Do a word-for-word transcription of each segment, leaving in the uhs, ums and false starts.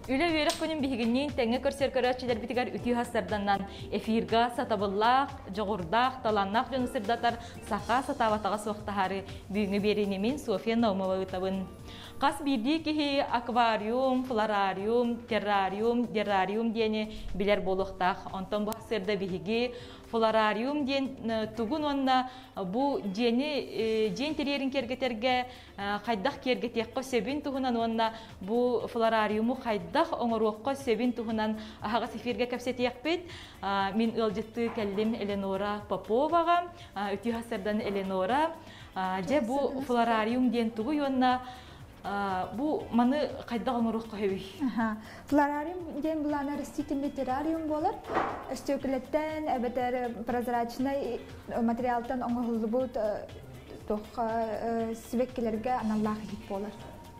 Üle verek günün bihiginin tenge körsер köröççiler bitigar ütü hasardandan efirga satabıllaq, joğurdaq, talannaq jonu sırdatar saqa satavatağa soğuqtahari büyüngü berinemin Sofya Naumova ıtabın. Qas birdi ki akvaryum, florarium, terrarium, derrarium diyeni biler boluqtaq. Ondan bu hasırda bihigi florarium diyen tugun onna bu diyeni diyen teriyerin kergeterge qaydaq kergetekko sebin tuhunan onna bu florariumu qaydaq oңоруокко sebin tuhunan ahaga sefirge kapsetiyakpit. Min ılcıttı kellim Eleonora Popovaga, ütü hasırdan Eleonora. Je bu florarium diyen tugu yonna bu manı qaydaq oңоруокко hebi. Florarium diyen bulana растительный террариум болар. Stökületten ebeter прозрачный материалдан оңоһуллу бут тох свеккелерге аналлах хит болар.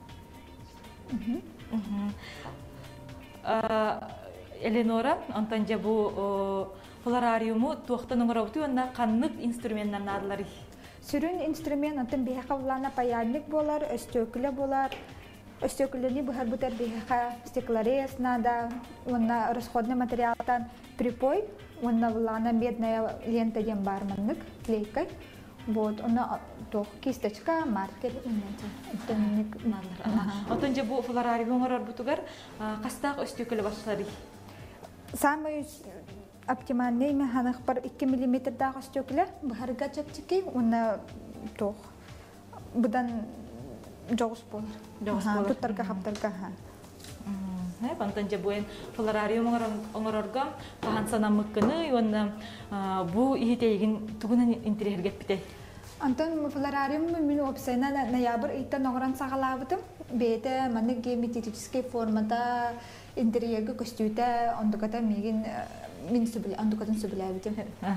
Eleonora, ondan je bu florariumu tuoqtan oңоробуту онна каннык инструменттан адылар. Sürün instrument атын бияқа булана паяльник болар, өстөкілі болар. Өстөкіліні бұхар бұтар бияқа стеклорез нада, онна расходный материалтан припой, онна булана медная лента дем барманнык, клейкой. Вот, онна тоқ кисточка, маркер, ыннанча. Отон же бу флорариум оңорорбутугар қастақ өстөкілі башлары. Самый оптимальный механик бар iki миллиметрдагы стекле бахарга чапчики уна тох будан жогус болар. Жогус болар. Туттарга хаптарга ха. Хэ бантан же буен флорариум оңорорга кахансана мыккыны уна бу ихитейгин тугунан интерьергеп бите. Антон флорариум мен опсайна ноябрь иттен оңоран сагалабытым. Бете маны геометрический формада интерьерге көстүтө ондуката мегин min sebel, ando katan sebelah betul.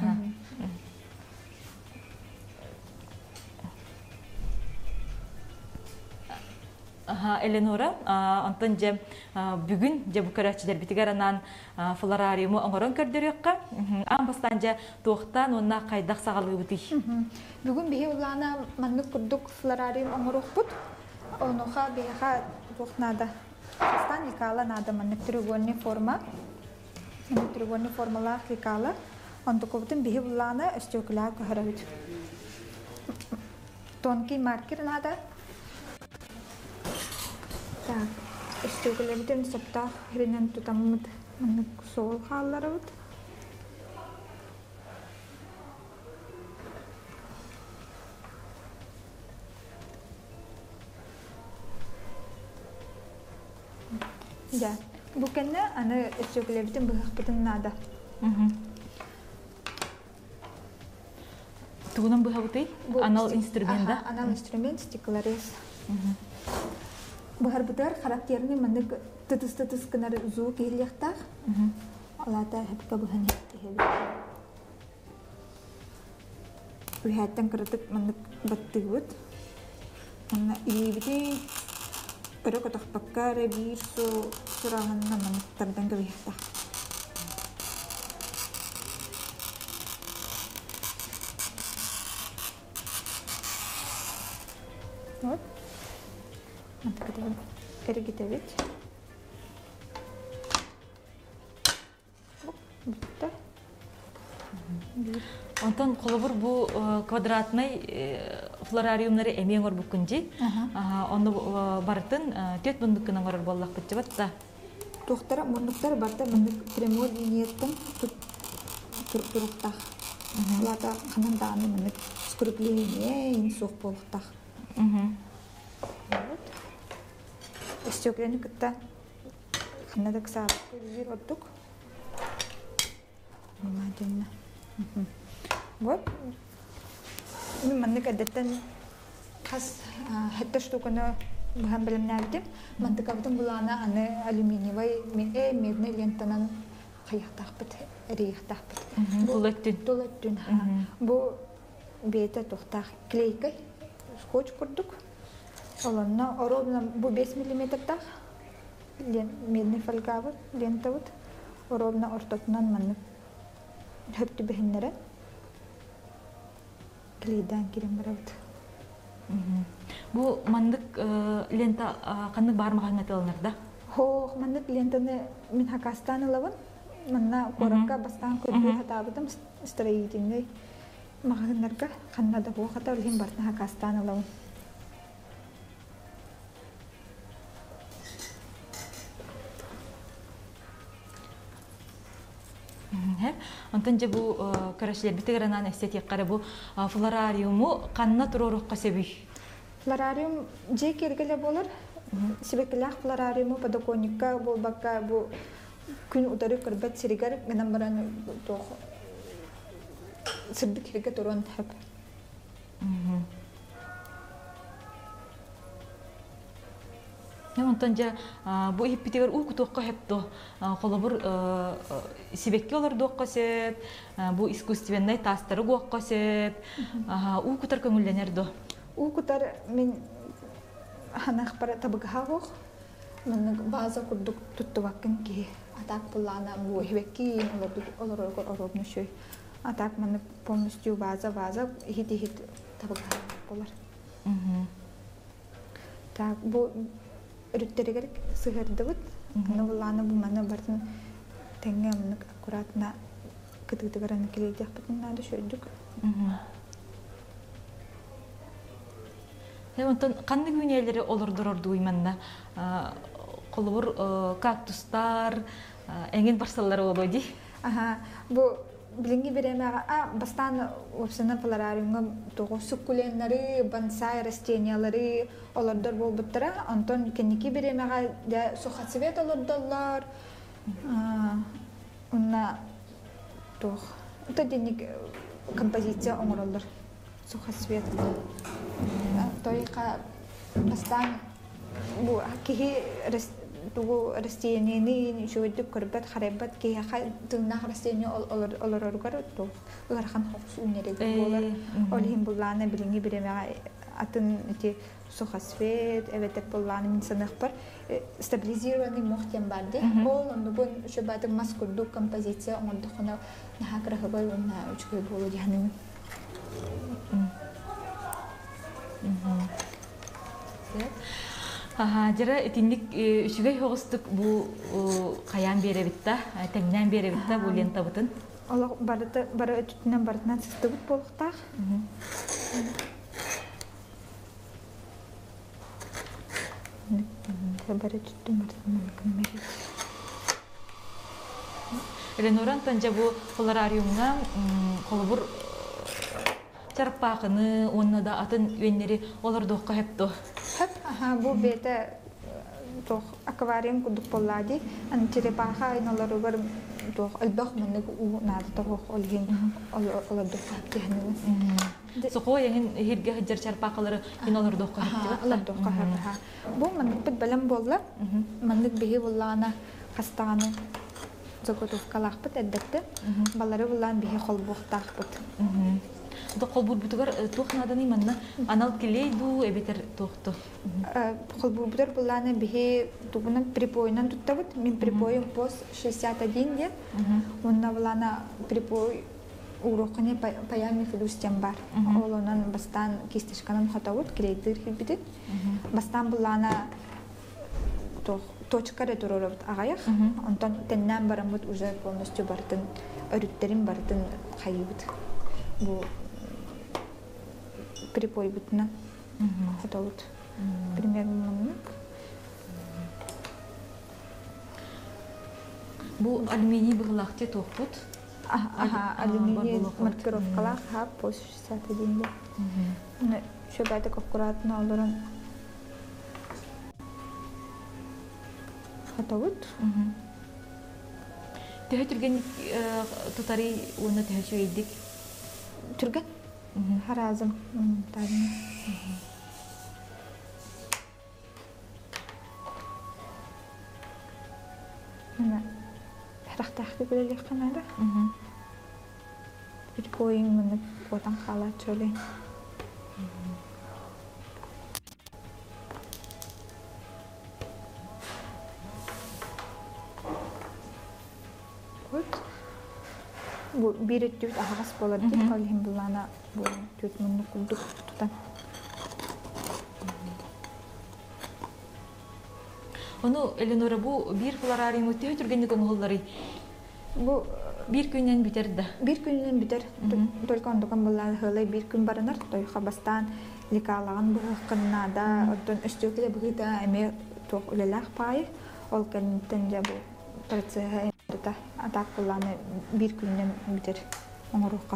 Aha, Eleonora, ondan je bugün je bu karatçılar bitigarandan florariumu oңорон kördürüyokka. Ambastan je toqtan onna qaydaq sağalığı buti. Bugün bihe ulana manlık kurduk florarium oңорох bud. Onoxa bihe toqnada. Stan ikala nada manlık треугольный форма. Треугольный формала кликала. Он такой вот им бихивлана стекла кухаровит. Тонкий маркер надо. Так, стекла вот им сапта хренен тут там вот мы сол халларовит. Да. Bukannya ana stokle bitin bahak bitin nada. Tugunan bahak bitin anal instrumenta. Anal instrument stiklores. Bahar bitar karakternya mandik tetes-tetes kenar zu kehliaktak. Alata hepka bahan hepka. Lihatan keratik mandik battibut. Ana ini bitin pero kotak pakar bisu surahan naman tardang gawihta. What? Nanti kita kiri kita wit. Oh, betul. Ondan kolobur bu kvadratnay florariumları emeğin var bukunci. Onu barıtın töt bundukkan var bollak bitçibat da. Tohtara bunduklar barta bunduk premol niyetten tut turuktak. Lata kanan dağını bunduk skrupleyin en soğuk boluktak. Istoklarını kıtta kanadak sağlık bir olduk. Madem. Вот. Ну, маннык адеттен хас хатта штуканы бахан билимнәбитим. Мантык абытын булана аны алюминиевый э медный лентанан каяктакпыт, рейхтакпыт. Тулеттин. Тулеттин. Бу бете тохтак клейкой скотч курдук. Олонна оробна бу beş миллиметрдак медный фольгабыт, лентабыт. Оробна ортотунан маннык höptü behinlere kleyden kirim barabıt. Bu mandık lenta kandık barmağına tılınır da? Ho, manna клиентаны min hakastan lawan. Manna koranka bastan kudu hatabatam streitingay. Makanarka kanna da ho khata ulhim bartna hakastan lawan. Онтон же бу карашлер битегранан эстетик кара бу флорариуму канна турурукка себүй. Флорариум же кергеле болар. Сибекелах флорариуму подоконникка болбакка бу күн удары кырбат сиригар менен баран тох сырдык хирге турон тап. Онтон же бу иппитегер у кутукка хепто холобур сибекке олар доққа сеп, бу искусственный тастары гоққа сеп, у кутар көңүлленер до. У кутар мен ханах пара табыга гоқ. Мен база курдук туттубаккын ки атак булана бу хибекки олар олар олар нушой. Атак мен полностью база база хити хит табыга болар. Так бу Рүттерегер сыгырдыбыт. Кына буланы бу мана бартын теңгемник аккуратна кытыгыгыраны келейдек бутуннады шөйдүк. Онтон канды күнелери олордорорду уйманна колубур кактустар эңин барсаллары олоди. Аха, бу билинги беремега а бастан опсана флорариумга того суккуленттери, бонсай растениялары олордор болбуттара. Антон кеники беремега да сухоцвет олордоллар. Унна тох. Это деник композиция оңороллар. Сухоцвет. Тойка бастан бу кихи тугу растениени шөйдүк көрбөт харебат ки хай тыңнах растение олор олоргар то гархан хокс үнерег болар олим булланы билинги биремега атын эти сухосвет эветек булланы мин санах бар стабилизированный мохтем барди ол нубун шөбаты маскурду композиция ондохона нахакра хабар на учкой болу яны Ага, жара этинник үчүгөй хогустук бу каян беребитта, теңнен беребитта бу лента бутун. Алла барыта бары өтүтүнөн бартынан сыстыбыт болуктак. Бары өтүтүн бартынан киммери. Эленоран танжа бу флорариумга колубур чарпакыны, онна да атын үеннери олордокка хепто. Ага, бу бета тох аквариум кудук боллади. Ан черепаха иналары бар тох албах менек у нада тох олген олордокка хепти. Сoko ягин хирге хаджар чарпакалары иналордокка хепти. Олордокка хепти. Бу менек бит белем болла. Менек биги боллана хастаны заготовкалах бит эддетте. Балары боллан биги холбуктак бит. Да колбур бутугар тухнаданы манна анал келейду эбетер тухту. Колбур бутугар булланы бихи тугунан припойнан туттабыт. Мен припоем пос шестьдесят один лет. Онна буллана припой урокыне паями филустен бар. Олонан бастан кистишканан хотавут келейдир хибидит. Бастан буллана точка ретуророт агаяк. Онтон теннен барамбыт уже полностью бартын өрүттерин бартын хайыбыт. Бу припой бутна. Это вот примерно намек. Бу алюминий быглахте тохпут. Ага, алюминий маркировкалах ха по шестьдесят один лет. Ну, чтобы это аккуратно алырын. Это вот. Тэхэ түрген тутари уна тэхэ шуйдик. Түрген? Харазым. Тадын. Мына храхтахты білелек қанады. Bir koyun mını odan kalat şöyle. Bu bir tüt ağız boladı. Kalhim bulana bu tüt mını kulduk tutan. Onu Eleonora bu bir folaryum ötüyor türgenlik onuğulları Bu bir günden biter de. bir günden biter. Только он докан булла хылай bir gün баранар. Той хабастан ликалаган быхкыннада оттон өстөкеле быгыта эме тох үлелах пай. Ол кентен жа бу процесс та атак булланы bir günden biter. Оңорукка.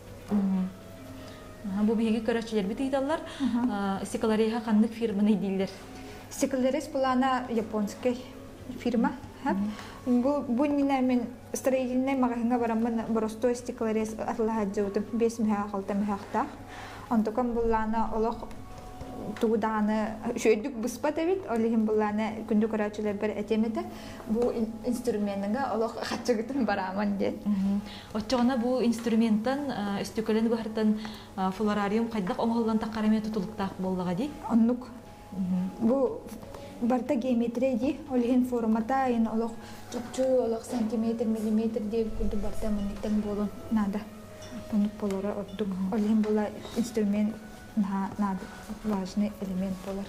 Bu bihi körәчеләр бит идаллар. Стеклария ханнык фирманы диләр. Стеклерис булана японский фирма. Бу бу нина мен строительный магазинга барамын просто стеклерис атлага жауды бес мега калта мегахта. Антокан булана олох туданы шөйдүк буспа дебит, олихим булана күндү көрәчеләр бер этемете. Бу инструментга олох хатчыгытын барамын ди. Отчогына бу инструменттан өстөкөлөн бартан флорариум кайдак оңголган такараме тутулуктак боллага ди. Оннук. Бу барта геометрия ди, олихин формата ин олох чукчу олох сантиметр, миллиметр ди күндү барта мынтен болон нада. Онук болора оттук. Олихин була инструмент на на важный элемент болар.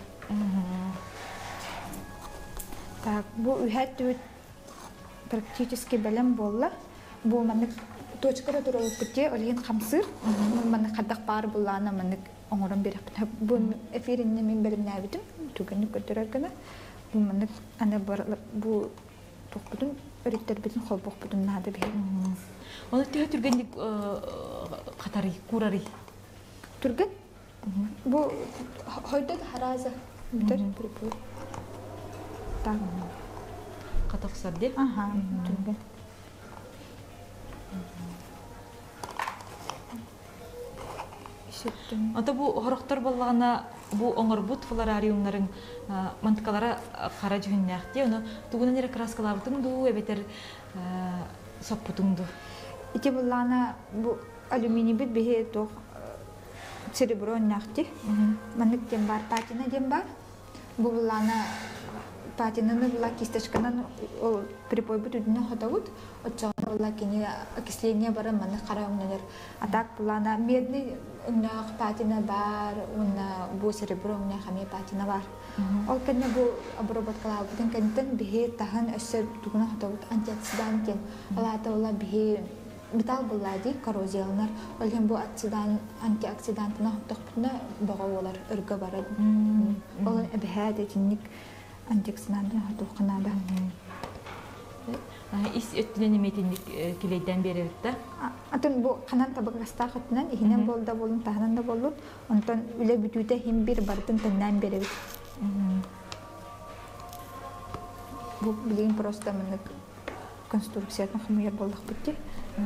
Так, бу үһәт практически белем болла. Бу маны точкара туралып кетте, олген хамсыр. Маны кадак бар буллана маны оңорон берип. Бу эфиринне мен белемне битим. Түгөнү көтөрөр генә. Бу маны аны бар бу токпудун өриттер битин холбок бутун нада бе. Оны төгө түргендик катары курари. Түргөн? Бу хойдат хараза битер припой. Так. Катаксар деп. Аха, түргөн. Ата бу хорохтор боллагана бу оңорбут флорариумнарын мантыкалара кара жүгүннәхти, оны тугунан эре краскалабытың ду, эбетер соппутуңду. Ити буллана бу алюминий бит бихе тох сереброн нахти. Манык тем бар, патина тем бар. Бу буллана патинаны була кисточканан припой бит үдүнө хатавут. Отчагына була кини окисление бара маны караымнелер. Атак буллана медный уннах патина бар, унна бу серебро унна хаме патина бар. Ол кенне бу обработкалар бутын кентен бихе тахан өсө тугуна хатавут антиоксидант кен. Алата була бихе металл буллади коррозиялар. Олген бу антиоксидант антиоксидантына тоқпына багалар өргө барат. Ол эбехәдә тинник антиоксидантына тоқына ба. Ис өттүнөн метиндик килейден берилди. Атын бу канан табыгыста хатынан ихинен болда болун тахананда болут. Онтон үле бүтүтө хим бир бартын теннен беребит. Бу билин просто мен конструкцияны хымыр болдук битти.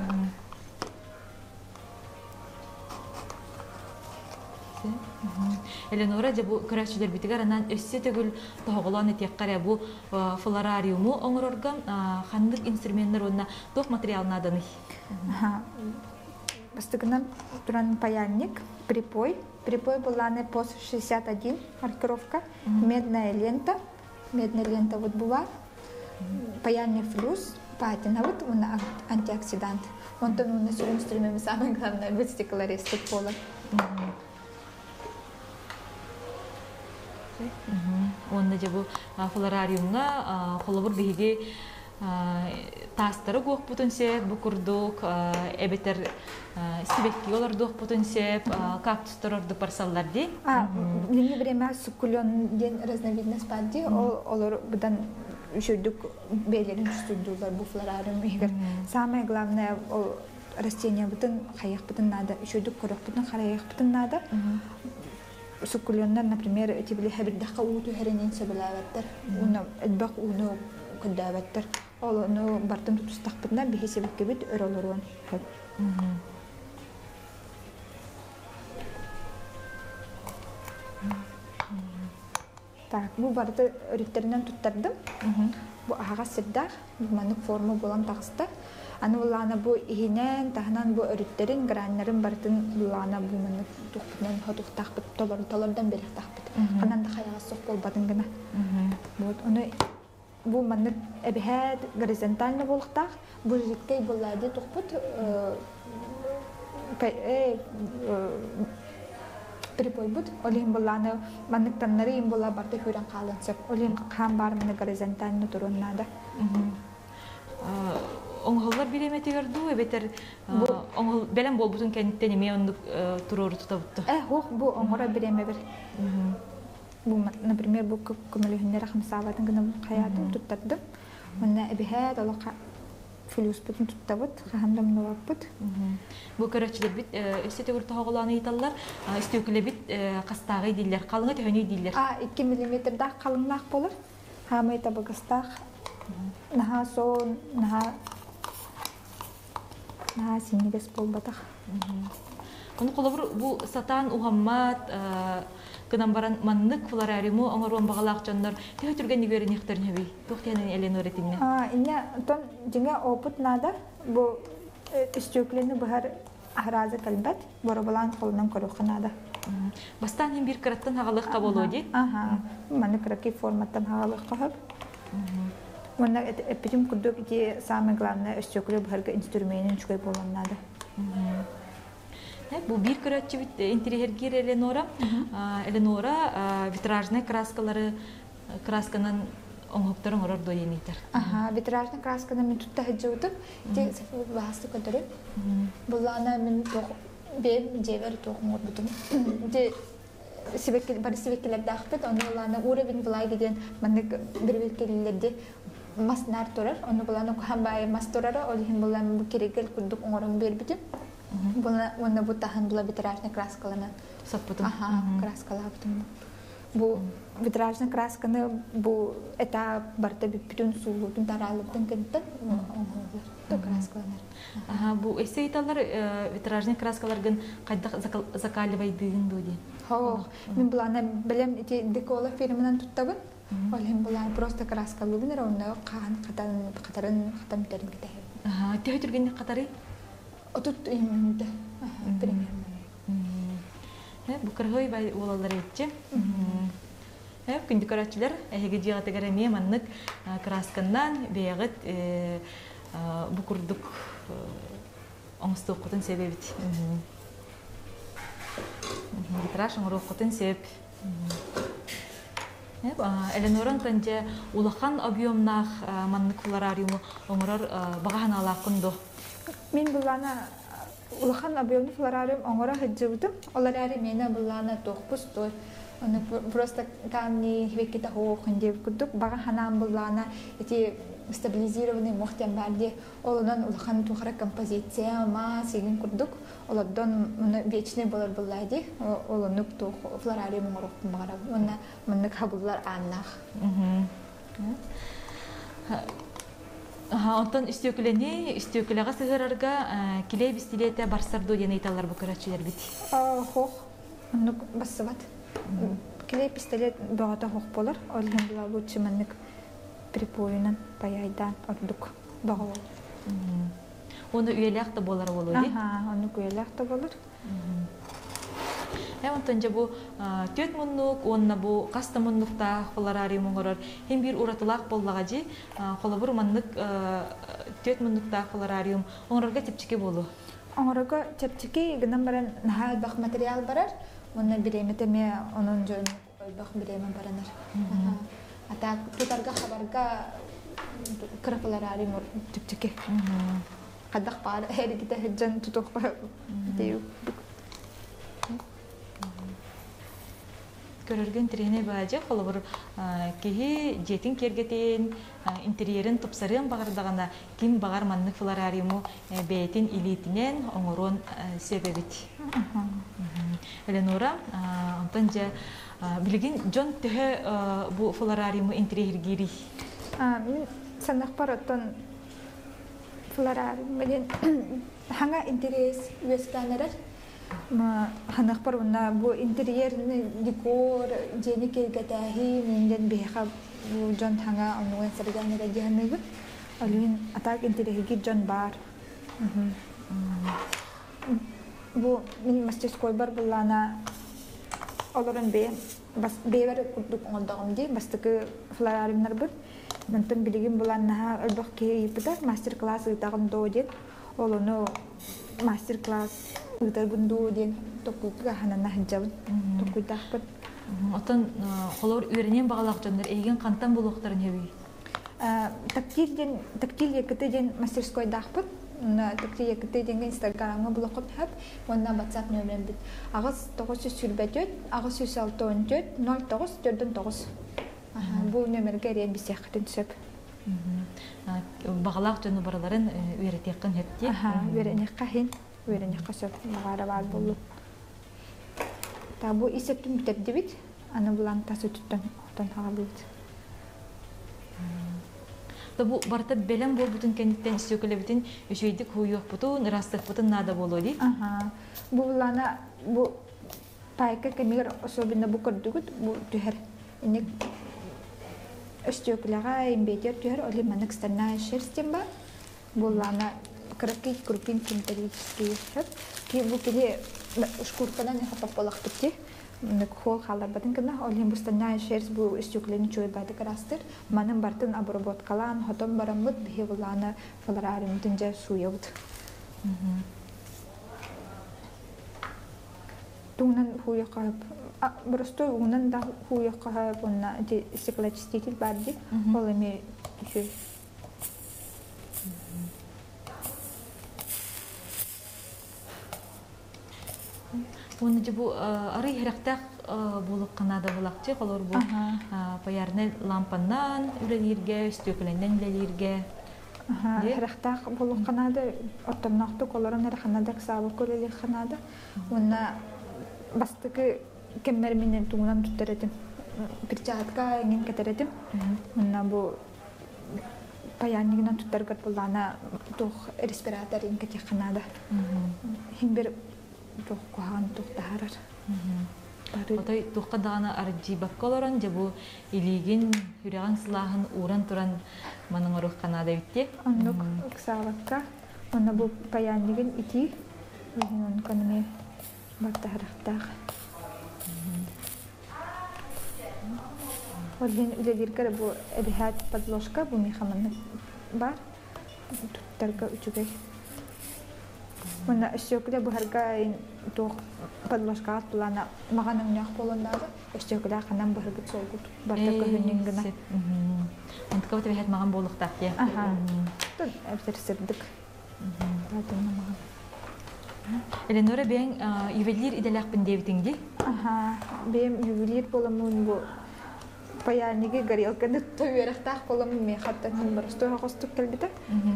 Эленора же бу көрәчүлөр битигер анан өссө төгүл тоголон этеккаре бу флорариуму оңорорган хандык инструменттер онна тох материалнаданы. Бастыгынан туран паяльник, припой. Припой была на пост шестьдесят один маркировка, медная лента. Медная лента вот была. Паяльник флюс, патина вот он антиоксидант. Он там у нас инструмент самое главное быть стеклористик пола. Онда же бу флорариумга холобур биги тастары гох бутунсеп бу курдук эбетер сибекки олар дох бутунсеп кактустар орду парсалларди. А, в длинное время суккулен ден разновидность падди, олар будан шөйдүк белерин түстүндүлөр бу флорариум эгер. Самое главное растение бутун хаяк бутун надо, шөйдүк корок бутун хаяк бутун надо. Суккуленнер, например, эти были хабирдаха уту херенин себелаваттар, уна эдбак уну кудаваттар. Ол ну бартын тутустакпытна бихи себекке бит өрөлөрүн. Так, бу барды өрүттеринен туттардым. Бу ага сырдах, бу манык форма болан тагыста. Аны булана бу ихинен тахнан бу өрүттерин граннарын бартын булана бу манык туктан хотуктак бит толор толордан бери такпыт. Канан да хаяга сок болбадың гына. Вот аны бу манык эбехет горизонтально болуктак, бу житкей булады тукпут э припойбут олим буланы маннык таннары им була барты хүрен калынсып олим кам бар мына горизонтально туруннада оңголлар биреметигер ду эбетер оңгол белем болбутун кенттен эме ондук турор тутабытты э хох бу оңора биреме бир бу например бу көмөлүннөр хамсабатын гына каятын туттарды мына эбихет алака флюс бутун туттабыт хандам новаппыт бу көрөчүлөр бит эстете урта хоголаны италлар истөкүле бит кастагы диллер калыңы төнүй диллер а iki миллиметр да калыңнак болор хамай табагастак наха сон наха наха синигес болбатак Onu kolabur bu satan uhammat kınan baran manlık folaryumu oңорон багалак жандар төтүргөн нигерин ихтерне би. Токтянын Эленор этимне. А, ине тон жиңа опыт нада бу истөклени бахар ахраза калбат боробалан колунан корохнада. Бастан бир караттан хагалыкка болоди. Ага. Маны краки форматтан хагалыкка хап. Мына эпидем кудук ки самое главное истөкле бахарга инструментин чугай болоннада. Bu bir körötçü bit interiergir Эленора. Эленора витражный краскалары красканан оңоптарын орор доенитер. Ага, витражный красканы мен тутта хеджеутуп, те сафу басты көтөрүп. Булана мен тох бем жевер тох модбутум. Те сибекел бар сибекелер дахпет, аны булана уровень булай деген мандык бир белкелерде маснар турар, аны булана хамбай масторар, олихин булан бу керегел кудук оңорон бербитим. Була вона бу тахан була витражна краскалана. Саппутум. Ага, краскала бутум. Бу витражна красканы бу эта барта бипитун суулутун таралыптын кенттен оңолор. То краскаланар. Ага, бу эсейталар витражный краскаларгын кайда закаливайдыгын доди. Хо, мен булана билем эти декола фирманан туттабын. Олим булан просто краскалыбын ровно кан катан катарын катам терин кете. Ага, төтүргөн катары Отут именно, примерно. Bu kırhıy bay olallar etçi. Hep күнді көрәтчілер әйгі жиғаты кәрәме маннық красқаннан бейғыт bu күрдік оңысты оқытын себебет. Витраж оңыр оқытын себеп. Эленоран тәнже улахан объемнақ маннық флорариумы оңырар бағахан алақынды. Мен булана улахан объемный флорариум оңора хеджеутум. Олар мена булана тохпус той. Оны просто камни хвекита хохынде кудук бага ханам булана эти стабилизированный мохтен барди. Олонан улахан тухара композиция ма сеген кудук. Оладон мына вечный болар буллайди. Олонук тох флорариум оңорок багара. Мына мына кабуллар аннах. Ага, онтон истөкүлени, истөкүлага сыгырарга килей бистилете барсарду ден айталар бу көрөчүлөр бит. А, хох. Ну, бассабат. Килей пистолет багата хох болар. Олген була лучше маннык припоюнан паяйдан ордук багоо. Оны үйелек та болар болу ди. Ага, оны үйелек та болар. Онтон же бу төт муннук, онна бу каста муннукта флорариум оңорор. Хем бир уратылак боллага же, колобур маннык төт муннукта флорариум оңорорга тепчике болу. Оңорорга тепчике гынан баран наха бак материал барар. Онна биреметеме онун жөн ойбак биреме баранар. Ата тутарга хабарга крафлорариум тепчике. Кадак пар эригите хеджан тутук дею. Көрөргөн тирене баажы холобур кихи жетин кергетин интерьерин топсарын багардагана ким багар маннык флорариуму бетин илитинен оңорон себебит. Эленора онтон же билигин жон төһө бу флорариуму интерьергири. А, мен санак параттан флорариум менен ханга интерьер весканерер. Ма ханах паруна бу интерьерный декор жени кергетахи менден беха бу жон ханга онуен сарганы да жемеби алин атак интерьерги жон бар бу мен мастерской бар булана олорун бе бас бевер кудук ондагымди бастыкы флорариумнар бут ментен билигин булана өлбөк кейипта мастер класс ыйтагын доодет олону мастер класс ыгытар гунду диэн токуйга ханана хаджабын токуйдаахпыт. Отон холор үйренен бағалақ жондар эйген қантан болуқтарын еби? Тактилден, тактил екіті ден мастерской дахпыт. Тактил екіті денге инстаграмға блокып хап, онна WhatsApp нөмірен бит. Ағыз тоғыз жүз сүрбәтөт, ағыз жүз алты он төрт, ноль тоғыз, төрт тоғыз. Бұл нөмірге рейін бісек қытын түсіп. Бағалақ жону бараларын үйретеқін хепте? Үйренеққа хен, үйренеққа сөп бағара бар болу. Бұл есептің бүтәпті бит, аны бұлан тасы түттен оқтан хаға бит. Бу барта белем бол бутун кенттен сөкөлө бүтүн үшөйдүк хуйук бутун растык бутун нада боло ди. Ага. Бу лана бу пайка кемир особенно бу көрдүгүт бу түһөр. Эне өстөклөгө имбетер түһөр оли манык станна шерстем ба. Бу лана крапки крупин синтетический шеп. Ки бу келе шкуркадан не хапап болактык. Нэг хол халар батын кына олим бустанна шерс бу истюклени чой бады крастер манын бартын обработкалан хотон барамыт бихевлана флорариум тинже суйот. Тунан хуяка просто унан да хуяка бонна ди стеклочиститель бадди олими ещё. Оны жабу ары херактак булык кына да булакчы колор бу паярны лампаннан үлелерге өстөкөлөндөн үлелерге аха херактак булык кына да оттоннакты колорун ханада сабы көрөлө ханада уна бастыкы кеммер менен туңунан туттаретим перчатка эңин кетеретим уна бу паяннигинен туттаргат булана тух респиратор эңин кете ханада химбер тух кухан тух тахарар. Отой тухка дагана арджи бакколорон жабу илигин хүреган сылахын уран туран маның орух канада битте. Аннук уксавакка она бу паяннигин ити он канме баттахарахтах. Олин үлелерге бу эбихат подложка бу мехаманны бар. Туттарга үчүгэй. Мына өстөкүлө быһарга туох подложка атлана маганын нях болондагы өстөкүлө канан быһыргыт солгут барта көһүнүн гына. Антка өтө хет маган болуктак я. Аха. Тут эбтерсердик. Батына маган. Эленора бен ювелир иделакпын дебитиңди. Аха. Бем ювелир боламын бу паянниги горелканы тойрактак боламын мен хаттан барысты хостук келбите.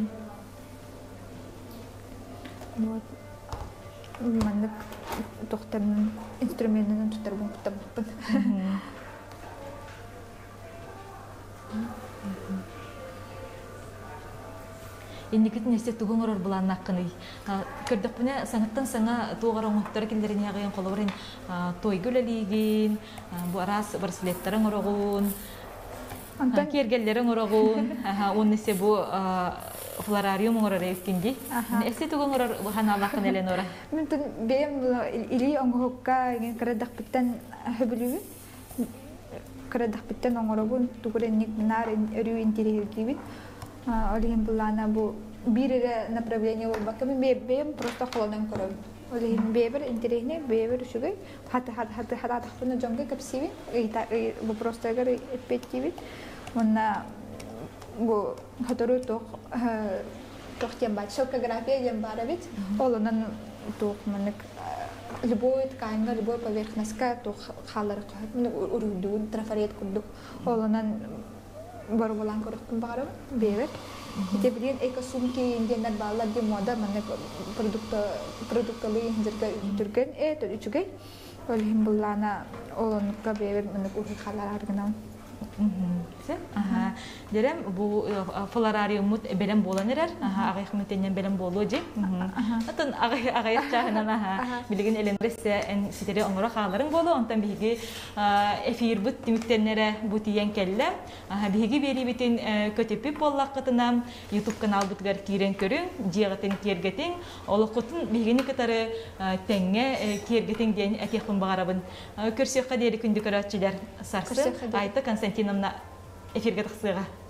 Вот. Маннык тохтарын инструментинен туттар бу таптын. Эндикит несте тугуңорор булан наккыны. Көрдөк буна саңыттан саңа тугароңоттор килдерин ягын колорин той гөлелигин, бу арас барслеттарын орогун, антан кергеллерин орогун, он несе бу флорариум орор эскинди. Эсте тугуңорор ханалакын Эленора. Мен тун бем или оңгокка ген кредак биттен хөбүлүгү. Кредак биттен оңорогун тугуренник нар өрү интерьергибит. Олин булана бу бире направление болбакка мен бем просто холонан көрөм. Олин бебер интерьерне бебер шугай хат хат хат хат хатны жонга капсиби. Эйта бу просто эгер эппеттибит. Онна бу хатору тох тох тембат шелкография дембаровит. Олонан тох манык любой ткань, любой поверхность тох халар кахат урудун трафарет кудук. Олонан барбалан корохтун багарам бебер. Тебрин экосумки индиандар бала ди мода манык продукт продукталы хинзерге түрген э то үчүгэй. Олин булана олонукка бебер манык ух халар аргынан. Ага. Дерем бу флорариумут белем боланырар. Ага, агай хмитенен белем болу же. Атын агай агай чагынан аха. Билген эленресе эн ситере оңора халарын болу. Онтан биги эфир бут тимиктенере бу тиен келле. Аха, биги бери битин көтөпү боллакытынан YouTube канал бутгар кирен көрүн, жегетен кергетен, олокутун бигени катары теңге кергетен ден атехун багарабын. Көрсөккө дери күндү көрөчүлөр сарсы. Айта Константиновна эфирге тахсыга.